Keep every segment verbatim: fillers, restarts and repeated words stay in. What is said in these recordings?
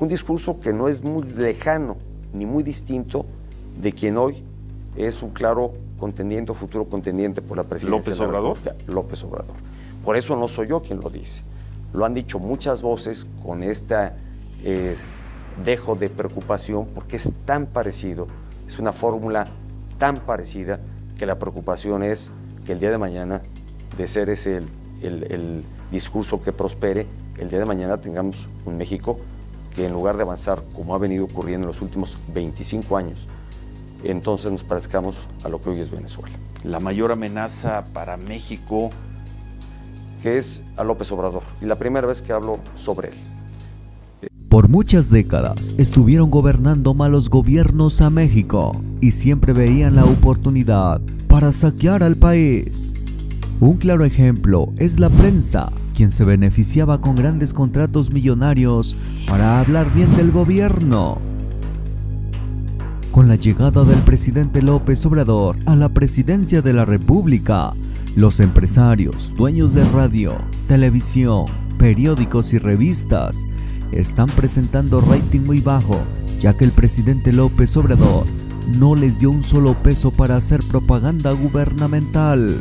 un discurso que no es muy lejano ni muy distinto de quien hoy es un claro contendiente o futuro contendiente por la presidencia. ¿López Obrador? López Obrador. Por eso no soy yo quien lo dice. Lo han dicho muchas voces con este eh, dejo de preocupación, porque es tan parecido, es una fórmula tan parecida, que la preocupación es que el día de mañana, de ser ese el, el, el discurso que prospere, el día de mañana tengamos un México que, en lugar de avanzar como ha venido ocurriendo en los últimos veinticinco años, entonces nos parezcamos a lo que hoy es Venezuela. La mayor amenaza para México, que es a López Obrador, y la primera vez que hablo sobre él. Por muchas décadas estuvieron gobernando malos gobiernos a México y siempre veían la oportunidad para saquear al país. Un claro ejemplo es la prensa, quien se beneficiaba con grandes contratos millonarios para hablar bien del gobierno. Con la llegada del presidente López Obrador a la presidencia de la República, los empresarios, dueños de radio, televisión, periódicos y revistas están presentando rating muy bajo, ya que el presidente López Obrador no les dio un solo peso para hacer propaganda gubernamental.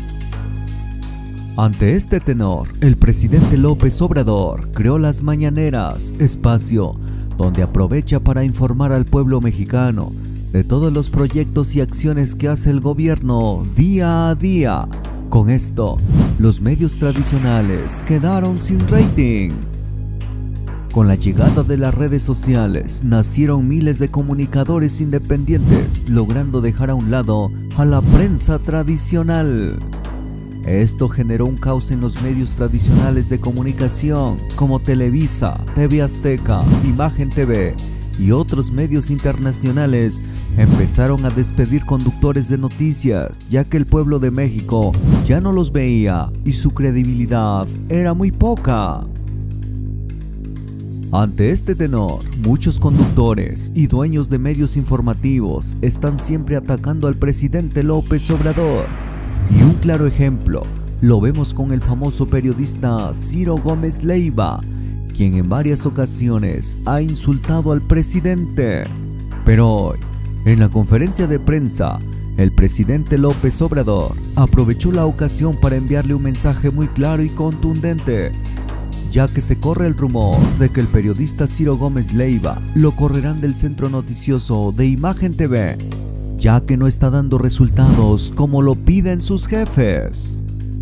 Ante este tenor, el presidente López Obrador creó las mañaneras, espacio donde aprovecha para informar al pueblo mexicano de todos los proyectos y acciones que hace el gobierno día a día. Con esto, los medios tradicionales quedaron sin rating. Con la llegada de las redes sociales, nacieron miles de comunicadores independientes, logrando dejar a un lado a la prensa tradicional. Esto generó un caos en los medios tradicionales de comunicación, como Televisa, T V Azteca, Imagen T V y otros medios internacionales. Empezaron a despedir conductores de noticias, ya que el pueblo de México ya no los veía y su credibilidad era muy poca. Ante este tenor, muchos conductores y dueños de medios informativos están siempre atacando al presidente López Obrador. Y un claro ejemplo lo vemos con el famoso periodista Ciro Gómez Leiva, quien en varias ocasiones ha insultado al presidente. Pero hoy, en la conferencia de prensa, el presidente López Obrador aprovechó la ocasión para enviarle un mensaje muy claro y contundente, ya que se corre el rumor de que el periodista Ciro Gómez Leiva lo correrán del centro noticioso de Imagen T V, ya que no está dando resultados como lo piden sus jefes.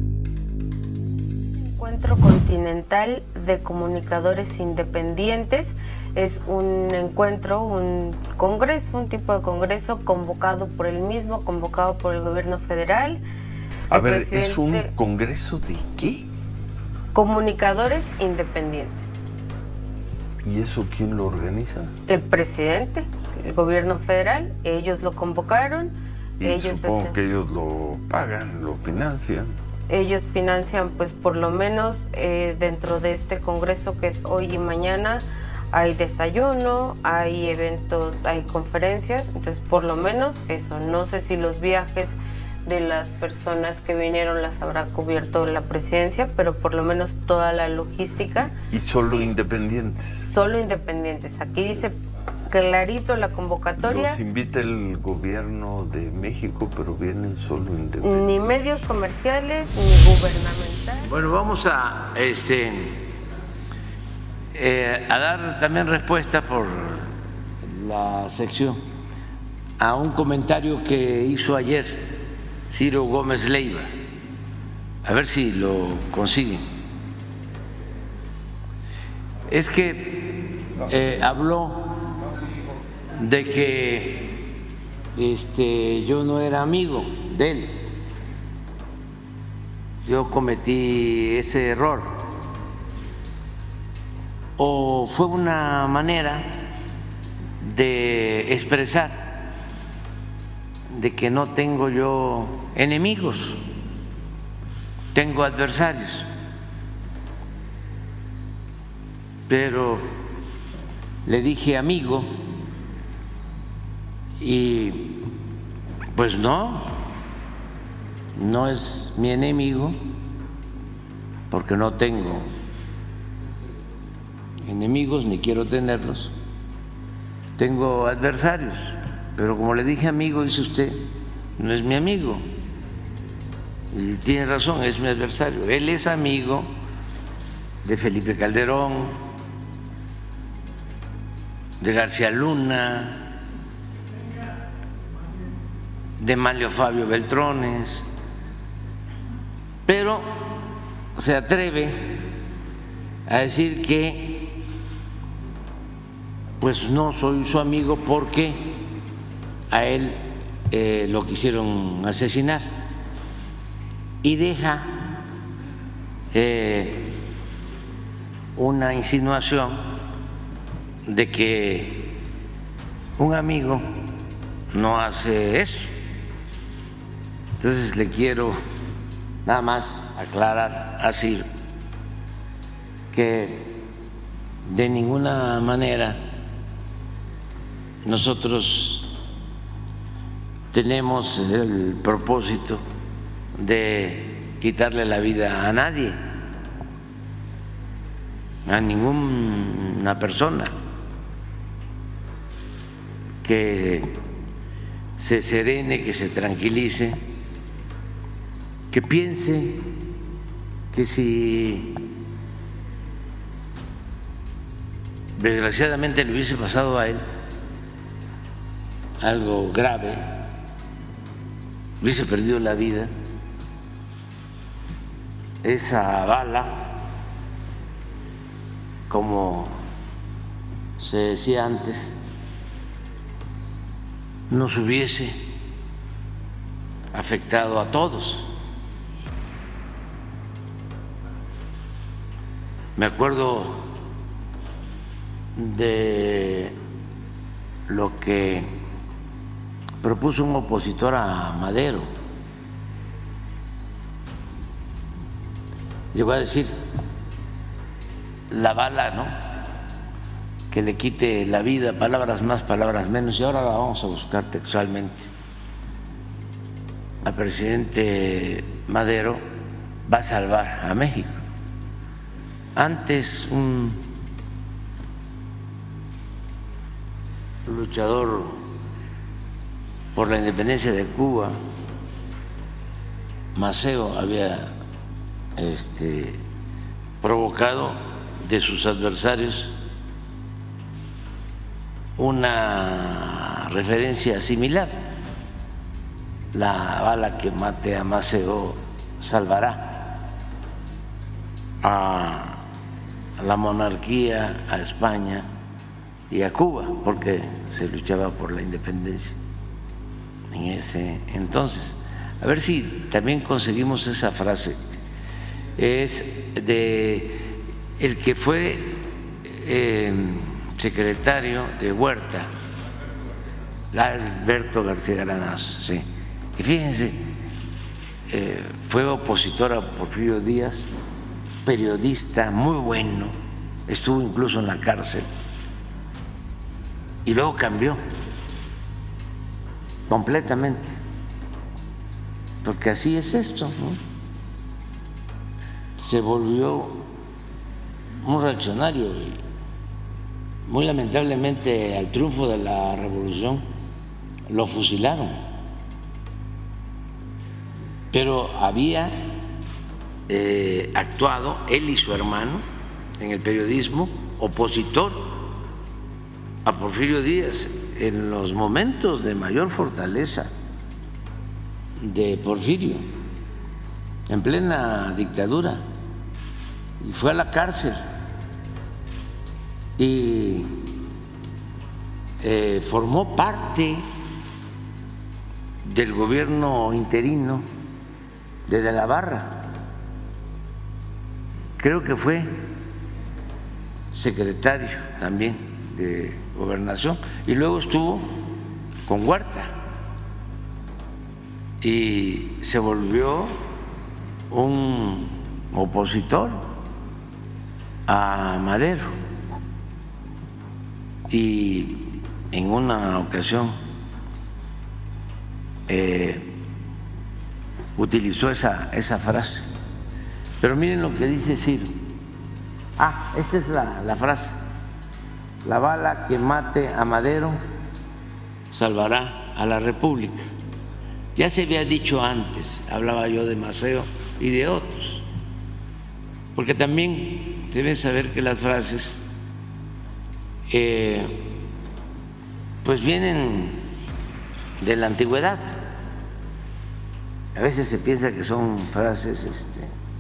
Encuentro Continental de Comunicadores Independientes es un encuentro, un congreso, un tipo de congreso convocado por el mismo, convocado por el gobierno federal. A ver, ¿es un congreso de qué? Comunicadores Independientes. ¿Y eso quién lo organiza? El presidente, el gobierno federal, ellos lo convocaron. Y ellos supongo hacen, que ellos lo pagan, lo financian. Ellos financian, pues por lo menos eh, dentro de este congreso que es hoy y mañana, hay desayuno, hay eventos, hay conferencias, entonces por lo menos eso. No sé si los viajes de las personas que vinieron las habrá cubierto la presidencia, pero por lo menos toda la logística. ¿Y solo sí, independientes? Solo independientes. Aquí dice clarito la convocatoria. Los invita el gobierno de México, pero vienen solo independientes. Ni medios comerciales, ni gubernamentales. Bueno, vamos a, este, eh, a dar también respuesta por la sección a un comentario que hizo ayer Ciro Gómez Leiva, a ver si lo consiguen. Es que eh, habló de que este, yo no era amigo de él. Yo cometí ese error. O fue una manera de expresar de que no tengo yo enemigos, tengo adversarios. Pero le dije amigo y pues no, no es mi enemigo porque no tengo enemigos ni quiero tenerlos. Tengo adversarios, pero como le dije amigo, dice usted, no es mi amigo. Y tiene razón, es mi adversario. Él es amigo de Felipe Calderón, de García Luna, de Manlio Fabio Beltrones, pero se atreve a decir que pues no soy su amigo porque a él eh, lo quisieron asesinar, y deja eh, una insinuación de que un amigo no hace eso. Entonces le quiero nada más aclarar así que de ninguna manera nosotros tenemos el propósito de quitarle la vida a nadie, a ninguna persona. Que se serene, que se tranquilice, que piense que si desgraciadamente le hubiese pasado a él algo grave, hubiese perdido la vida, esa bala, como se decía antes, nos hubiese afectado a todos. Me acuerdo de lo que propuso un opositor a Madero. Llegó a decir, la bala, ¿no?, que le quite la vida, palabras más, palabras menos, y ahora la vamos a buscar textualmente. Al presidente Madero va a salvar a México. Antes un luchador por la independencia de Cuba, Maceo, había este, provocado de sus adversarios una referencia similar: la bala que mate a Maceo salvará a la monarquía, a España y a Cuba, porque se luchaba por la independencia en ese entonces. A ver si también conseguimos esa frase. Es de el que fue eh, secretario de Huerta, Alberto García Granados, sí. Y fíjense, eh, fue opositor a Porfirio Díaz, periodista muy bueno, estuvo incluso en la cárcel y luego cambió completamente, porque así es esto, ¿no? Se volvió un reaccionario y muy lamentablemente al triunfo de la revolución lo fusilaron, pero había eh, actuado él y su hermano en el periodismo, opositor a Porfirio Díaz en los momentos de mayor fortaleza de Porfirio, en plena dictadura, y fue a la cárcel y eh, formó parte del gobierno interino de De la Barra. Creo que fue secretario también de Gobernación y luego estuvo con Huerta y se volvió un opositor a Madero. Y en una ocasión eh, utilizó esa, esa frase. Pero miren lo que dice Ciro: Ah, esta es la, la frase. La bala que mate a Madero salvará a la República. Ya se había dicho antes, hablaba yo de Maceo y de otros, porque también deben saber que las frases eh, pues vienen de la antigüedad. A veces se piensa que son frases este,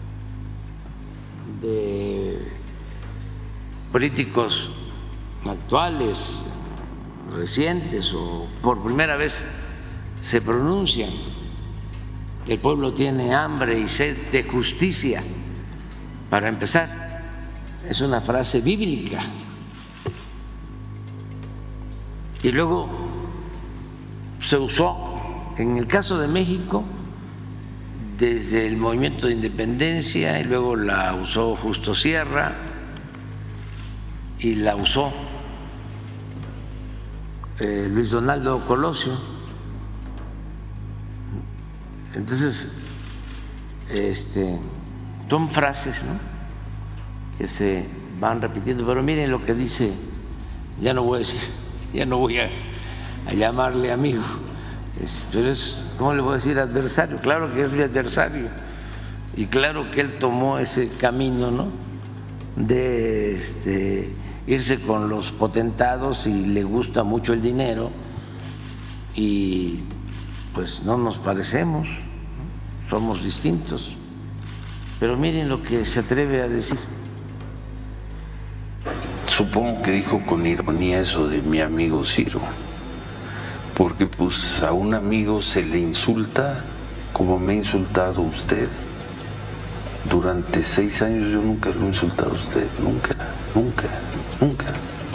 de políticos actuales, recientes o por primera vez se pronuncian. El pueblo tiene hambre y sed de justicia. Para empezar, es una frase bíblica. Y luego se usó, en el caso de México, desde el movimiento de independencia, y luego la usó Justo Sierra y la usó eh, Luis Donaldo Colosio. Entonces, este, son frases, ¿no?, que se van repitiendo, pero miren lo que dice, ya no voy a decir, ya no voy a, a llamarle amigo, es, pero es, ¿cómo le voy a decir adversario? Claro que es mi adversario, y claro que él tomó ese camino, ¿no?, de este, irse con los potentados y le gusta mucho el dinero y pues no nos parecemos, ¿no?, somos distintos, pero miren lo que se atreve a decir. Supongo que dijo con ironía eso de mi amigo Ciro, porque pues a un amigo se le insulta como me ha insultado usted. Durante seis años yo nunca lo he insultado a usted, nunca, nunca, nunca.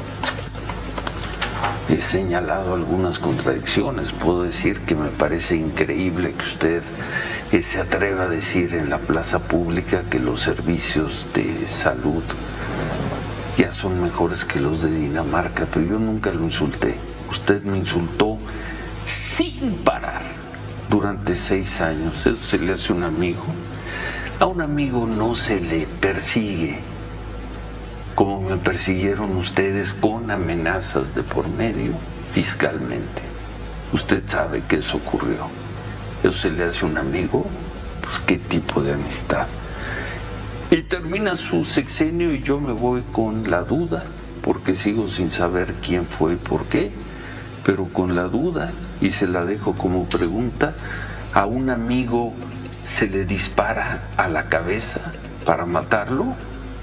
He señalado algunas contradicciones, puedo decir que me parece increíble que usted se atreva a decir en la plaza pública que los servicios de salud ya son mejores que los de Dinamarca, pero yo nunca lo insulté. Usted me insultó sin parar durante seis años, eso se le hace a un amigo. A un amigo no se le persigue como me persiguieron ustedes con amenazas de por medio fiscalmente. Usted sabe que eso ocurrió. Eso se le hace a un amigo, pues qué tipo de amistad. Y termina su sexenio y yo me voy con la duda, porque sigo sin saber quién fue y por qué, pero con la duda, y se la dejo como pregunta, a un amigo se le dispara a la cabeza para matarlo.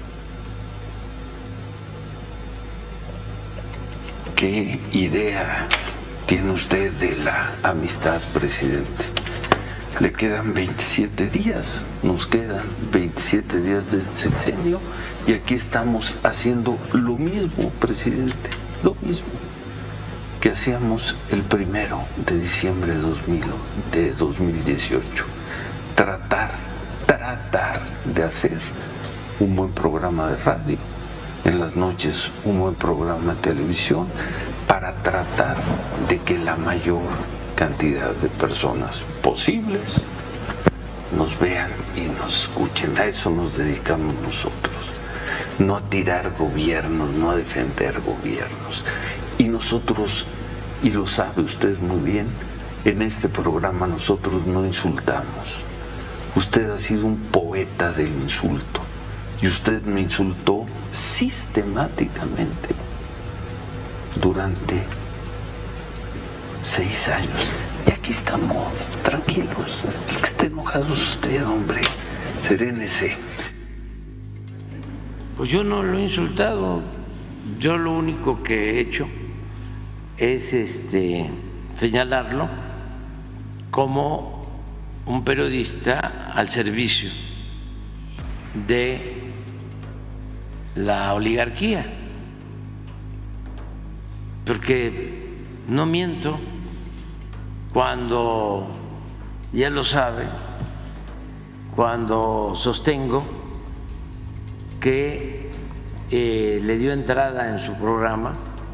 ¿Qué idea tiene usted de la amistad, presidente? Le quedan veintisiete días, nos quedan veintisiete días de sexenio y aquí estamos haciendo lo mismo, presidente, lo mismo que hacíamos el primero de diciembre de dos mil dieciocho. Tratar, tratar de hacer un buen programa de radio, en las noches un buen programa de televisión, para tratar de que la mayor cantidad de personas posibles nos vean y nos escuchen. A eso nos dedicamos nosotros, no a tirar gobiernos, no a defender gobiernos. Y nosotros, y lo sabe usted muy bien, en este programa nosotros no insultamos. Usted ha sido un poeta del insulto y usted me insultó sistemáticamente durante seis años. Y aquí estamos, tranquilos. El que esté enojado es usted, hombre. Serénese. Pues yo no lo he insultado. Yo lo único que he hecho es este, señalarlo como un periodista al servicio de la oligarquía, porque no miento cuando, ya lo sabe, cuando sostengo que eh, le dio entrada en su programa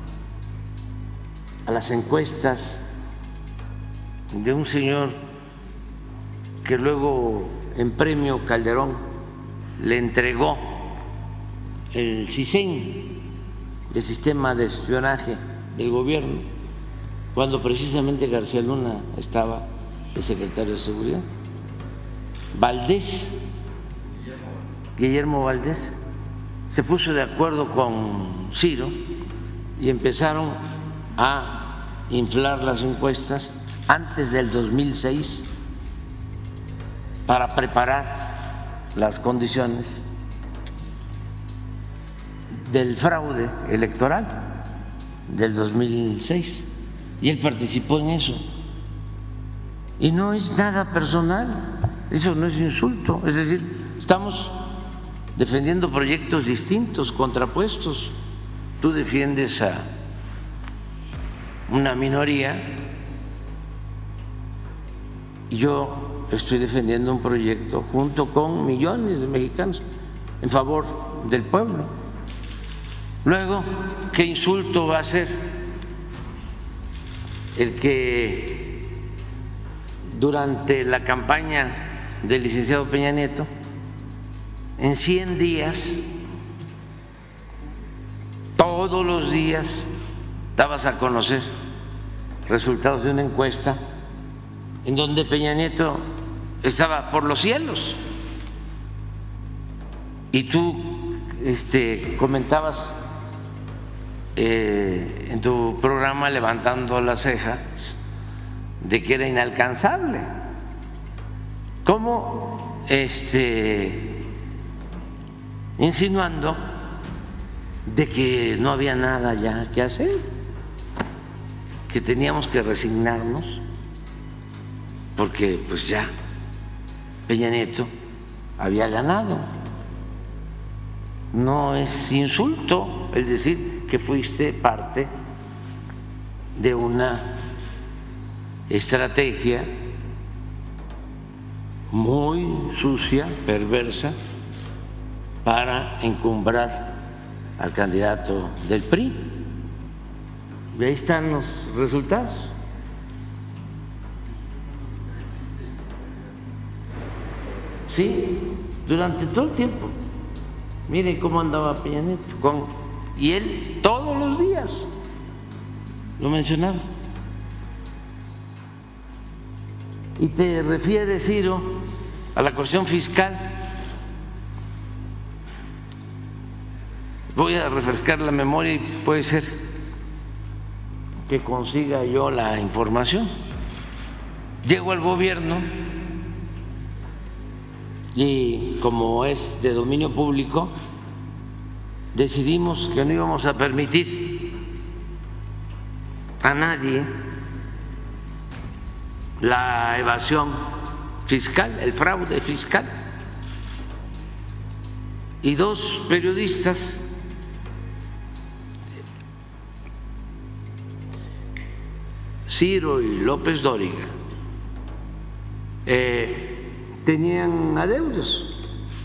a las encuestas de un señor que luego en premio Calderón le entregó el CISEN, el sistema de espionaje del gobierno, cuando precisamente García Luna estaba de secretario de Seguridad. Valdés, Guillermo Valdés, se puso de acuerdo con Ciro y empezaron a inflar las encuestas antes del dos mil seis para preparar las condiciones del fraude electoral del dos mil seis, y él participó en eso. Y no es nada personal, eso no es insulto, es decir, estamos defendiendo proyectos distintos, contrapuestos. Tú defiendes a una minoría y yo estoy defendiendo un proyecto junto con millones de mexicanos en favor del pueblo. Luego, ¿qué insulto va a ser el que durante la campaña del licenciado Peña Nieto, en cien días, todos los días dabas a conocer resultados de una encuesta en donde Peña Nieto estaba por los cielos? Y tú este, comentabas eh, en tu programa levantando las cejas de que era inalcanzable. ¿Cómo este, insinuando de que no había nada ya que hacer, que teníamos que resignarnos porque pues ya Peña Nieto había ganado? No es insulto el decir que fuiste parte de una estrategia muy sucia, perversa, para encumbrar al candidato del P R I. Y ahí están los resultados. Sí, durante todo el tiempo. Miren cómo andaba Peña Nieto, con, y él todos los días lo mencionaba. Y te refieres, Ciro, a la cuestión fiscal. Voy a refrescar la memoria y puede ser que consiga yo la información. Llego al gobierno y como es de dominio público, decidimos que no íbamos a permitir a nadie la evasión fiscal, el fraude fiscal. Y dos periodistas Ciro y López Dóriga eh, tenían adeudos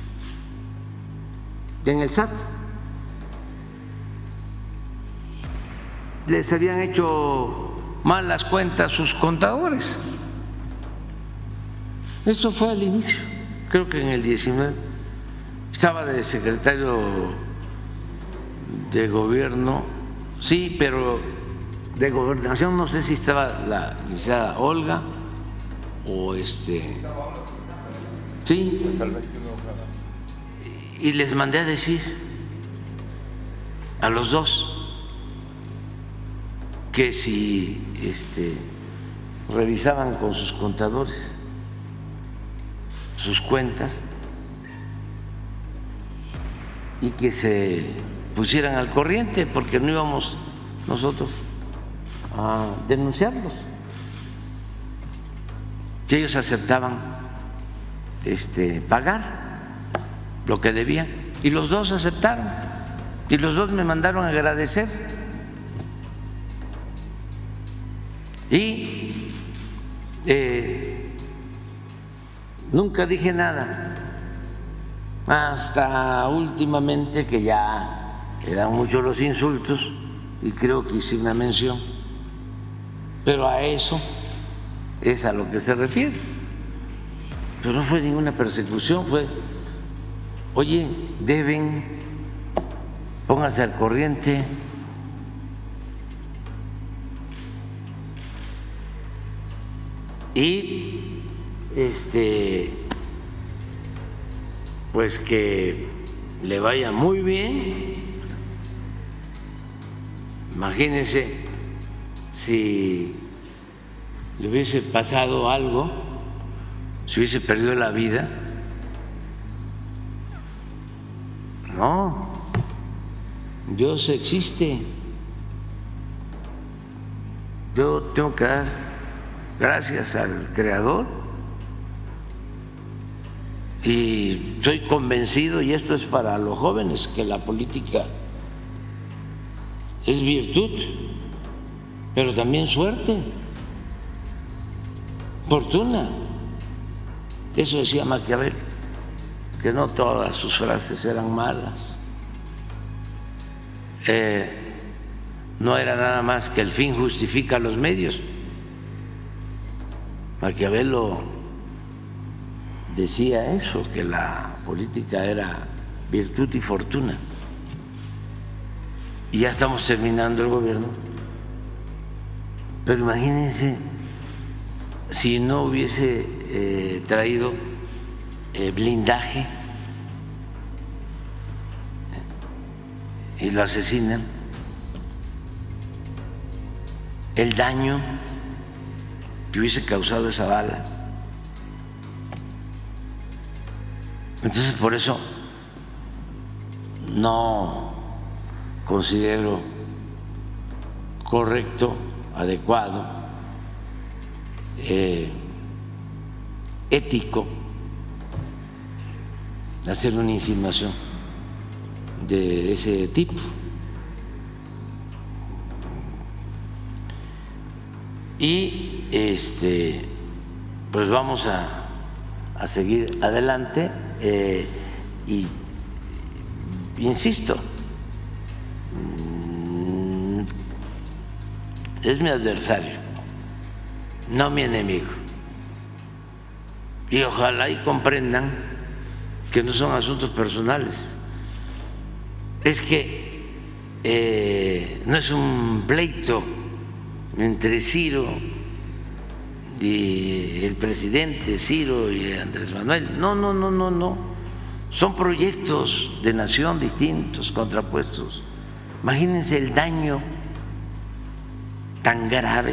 en el S A T. Les habían hecho mal las cuentas sus contadores. Esto fue al inicio, creo que en el diecinueve. Estaba de secretario de gobierno, sí, pero de gobernación no sé si estaba la licenciada Olga o este. Sí, y les mandé a decir a los dos que si este, revisaban con sus contadores sus cuentas y que se pusieran al corriente, porque no íbamos nosotros a denunciarlos. Si ellos aceptaban este, pagar lo que debían, y los dos aceptaron, y los dos me mandaron a agradecer. Y eh, nunca dije nada hasta últimamente, que ya eran muchos los insultos y creo que hice una mención, pero a eso es a lo que se refiere. Pero no fue ninguna persecución, fue, oye, deben póngase al corriente. Y este pues que le vaya muy bien. Imagínense si le hubiese pasado algo, si hubiese perdido la vida. No, Dios existe. Yo tengo que dar gracias al Creador y soy convencido, y esto es para los jóvenes, que la política es virtud, pero también suerte, fortuna. Eso decía Maquiavelo, que no todas sus frases eran malas. Eh, no era nada más que el fin justifica los medios. Maquiavelo decía eso, que la política era virtud y fortuna. Y ya estamos terminando el gobierno. Pero imagínense si no hubiese eh, traído eh, blindaje y lo asesinan, el daño que hubiese causado esa bala. Entonces, por eso no considero correcto, adecuado, eh, ético hacer una insinuación de ese tipo. Y este, pues vamos a, a seguir adelante eh, y insisto, es mi adversario, no mi enemigo. Y ojalá y comprendan que no son asuntos personales. Es que eh, no es un pleito entre Ciro y el presidente Ciro y Andrés Manuel. No, no, no, no, no. Son proyectos de nación distintos, contrapuestos. Imagínense el daño tan grave,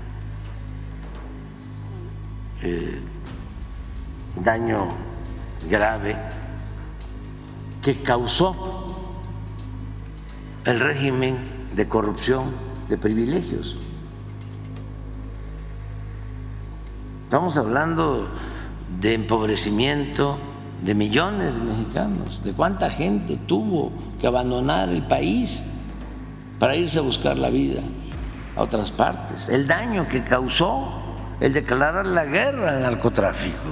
eh, daño grave que causó el régimen de corrupción, de privilegios. Estamos hablando de empobrecimiento de millones de mexicanos, de cuánta gente tuvo que abandonar el país para irse a buscar la vida a otras partes, el daño que causó el declarar la guerra al narcotráfico,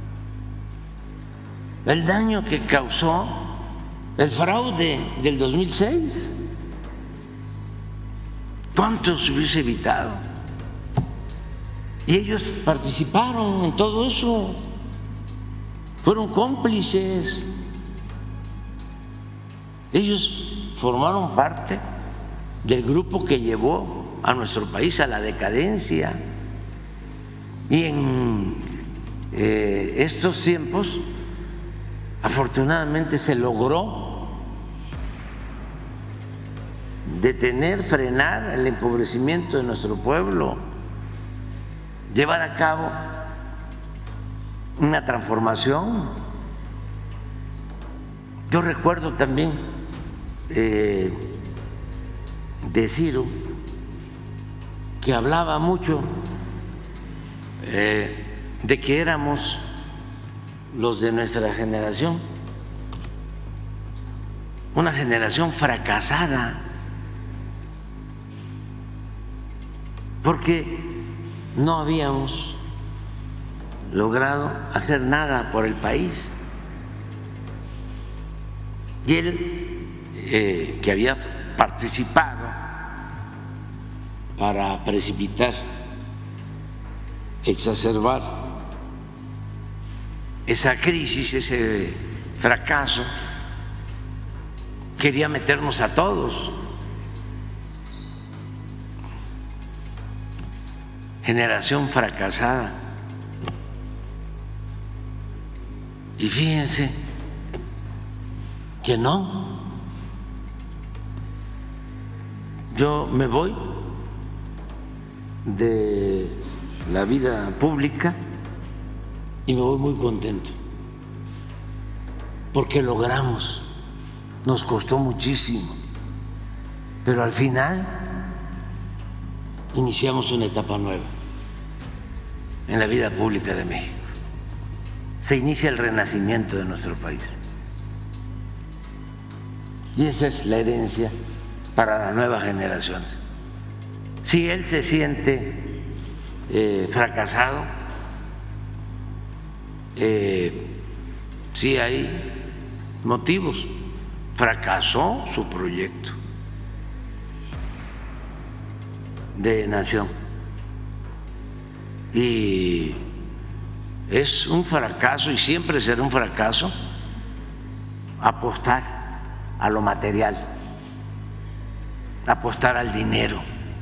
el daño que causó el fraude del dos mil seis. ¿Cuánto se hubiese evitado? Y ellos participaron en todo eso, fueron cómplices, ellos formaron parte del grupo que llevó a nuestro país a la decadencia. Y en eh, estos tiempos, afortunadamente, se logró detener, frenar el empobrecimiento de nuestro pueblo, llevar a cabo una transformación. Yo recuerdo también eh, de Ciro, que hablaba mucho eh, de que éramos los de nuestra generación una generación fracasada, porque no habíamos logrado hacer nada por el país. Y él, eh, que había participado para precipitar, exacerbar esa crisis, ese fracaso, quería meternos a todos. Generación fracasada. Y fíjense que no. Yo me voy de la vida pública y me voy muy contento, porque logramos, nos costó muchísimo, pero al final iniciamos una etapa nueva en la vida pública de México. Se inicia el renacimiento de nuestro país. Y esa es la herencia para las nuevas generaciones. Si él se siente eh, fracasado, eh, sí hay motivos. Fracasó su proyecto de nación y es un fracaso, y siempre será un fracaso, apostar a lo material, apostar al dinero,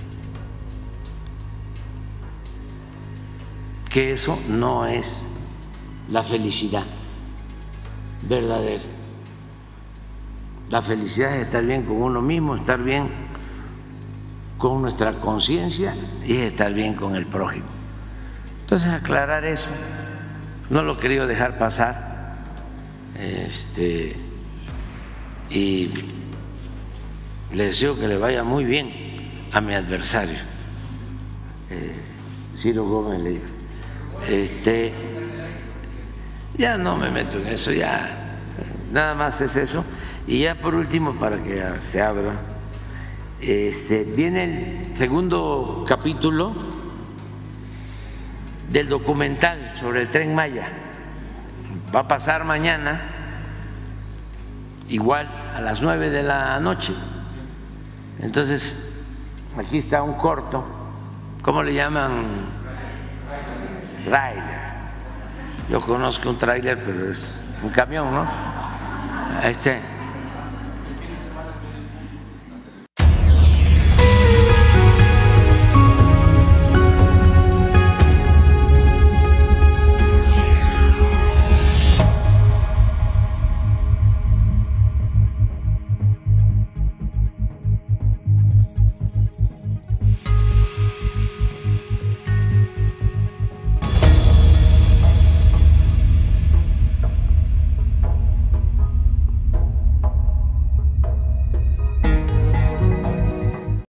que eso no es la felicidad verdadera. La felicidad es estar bien con uno mismo, estar bien con nuestra conciencia y es estar bien con el prójimo. Entonces, aclarar eso, no lo he querido dejar pasar, este, y le deseo que le vaya muy bien a mi adversario, eh, Ciro Gómez Leiva. Este, ya no me meto en eso, ya nada más es eso. Y ya por último, para que se abra, este, viene el segundo capítulo del documental sobre el Tren Maya. Va a pasar mañana, igual a las nueve de la noche. Entonces, aquí está un corto, ¿cómo le llaman? Tráiler. Yo conozco un tráiler, pero es un camión, ¿no? Este.